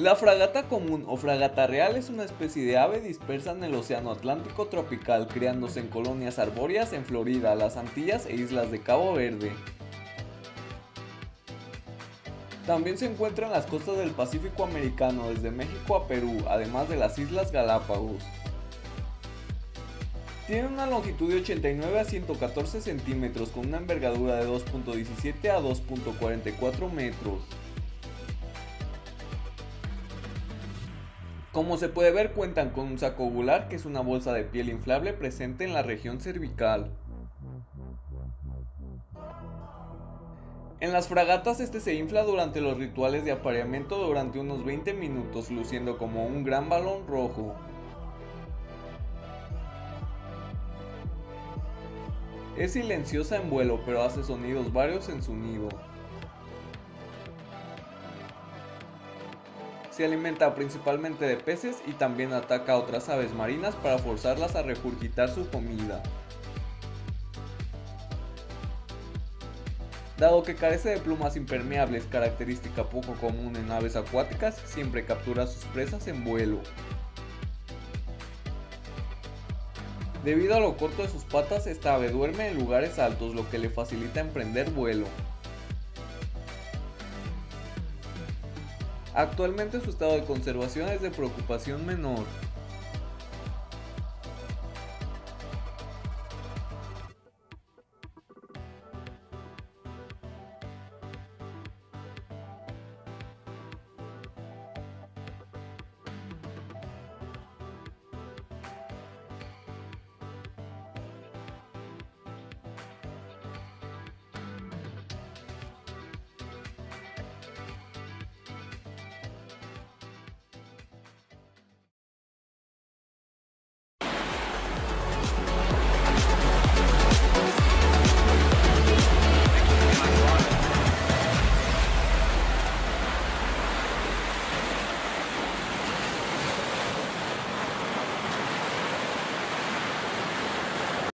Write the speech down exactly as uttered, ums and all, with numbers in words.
La fragata común o fragata real es una especie de ave dispersa en el océano Atlántico tropical, criándose en colonias arbóreas en Florida, las Antillas e islas de Cabo Verde. También se encuentra en las costas del Pacífico americano, desde México a Perú, además de las Islas Galápagos. Tiene una longitud de ochenta y nueve a ciento catorce centímetros, con una envergadura de dos punto diecisiete a dos punto cuarenta y cuatro metros. Como se puede ver, cuentan con un saco ovular, que es una bolsa de piel inflable presente en la región cervical. En las fragatas este se infla durante los rituales de apareamiento durante unos veinte minutos, luciendo como un gran balón rojo. Es silenciosa en vuelo, pero hace sonidos varios en su nido. Se alimenta principalmente de peces y también ataca a otras aves marinas para forzarlas a regurgitar su comida. Dado que carece de plumas impermeables, característica poco común en aves acuáticas, siempre captura sus presas en vuelo. Debido a lo corto de sus patas, esta ave duerme en lugares altos, lo que le facilita emprender vuelo. Actualmente su estado de conservación es de preocupación menor.